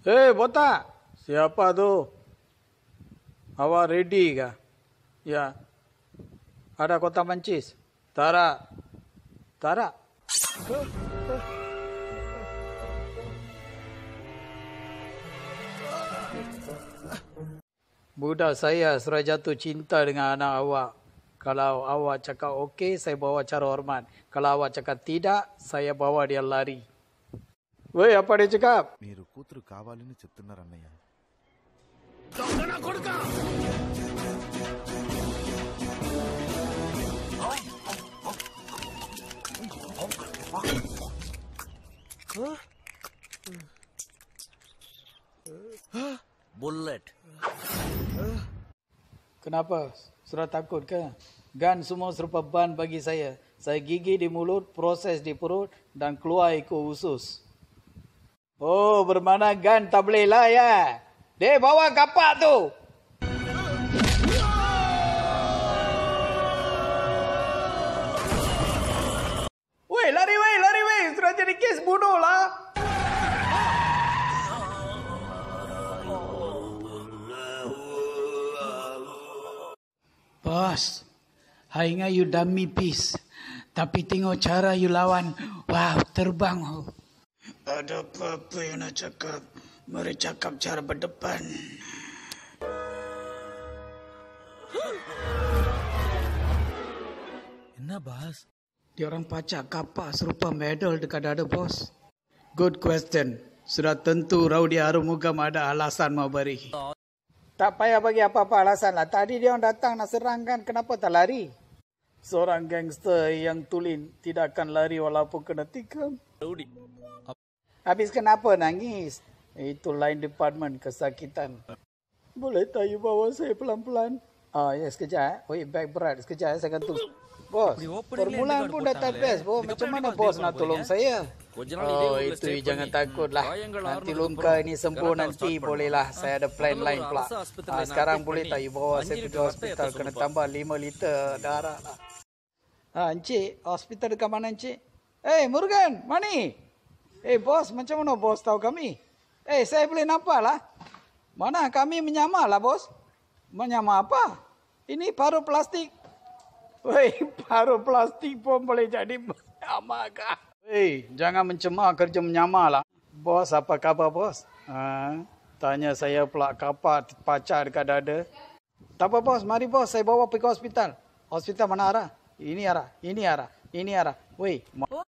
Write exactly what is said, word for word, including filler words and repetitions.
Hei, botak. Siapa tu? Awak ready kah? Ya. Ada kotak mancis? Tara. Tara. Budak saya sudah jatuh cinta dengan anak awak. Kalau awak cakap okey, saya bawa cara hormat. Kalau awak cakap tidak, saya bawa dia lari. Woi, apa dia cakap? మీరు కూతురు కావాలని చెప్తున్నారు అన్నయ్య. Bullet. Kenapa? Sudah takut ke? Gun semua serupa ban bagi saya. Saya gigit di mulut, proses di perut dan keluar ikut usus. Oh, bermana gun tak boleh lah ya. Dek, bawa kapak tu. Weh, lari weh, lari weh. Sudah jadi kes bunuh lah. Bos, I ingat you dummy piece. Tapi tengok cara you lawan. Wow, terbang. Ada apa-apa yang nak cakap? Mari cakap cara berdepan. Enna boss? Dia orang pacak kapak serupa medal dekat dada bos. Good question. Sudah tentu Raudy Arumugam ada alasan mau beri. Tak payah bagi apa-apa alasan lah. Tadi dia orang datang nak serang kan. Kenapa tak lari? Seorang gangster yang tulen tidak akan lari walaupun kena tikam. Rowdy. Habis kenapa nangis? Itu lain department kesakitan. Boleh tak you bawa saya pelan-pelan? Ah, ya sekejap. Wait, back berat. Sekejap saya akan tu. Bos, permulaan pun dah tak best. Bos, macam mana bos nak tolong saya? Oh, itu jangan takut lah. Nanti luka ini sembuh nanti bolehlah. Saya ada plan lain pula. Ah, sekarang boleh tak you bawa saya pergi hospital. Kena tambah lima liter darah lah. Ah, Encik, hospital dekat mana Encik? Eh, hey, Morgan, mana ni? Eh, hey, bos, macam mana bos tahu kami? Eh, hey, saya boleh nampak lah. Mana kami menyamar lah bos. Menyamar apa? Ini paruh plastik. Weh, paruh plastik pun boleh jadi menyamar kah? Hei, jangan mencemar kerja menyamar lah. Bos, apa khabar bos? Ha, tanya saya pula kapak pacar dekat dada. Tak apa bos, mari bos, saya bawa pergi hospital. Hospital mana arah? Ini arah, ini arah, ini arah. Weh,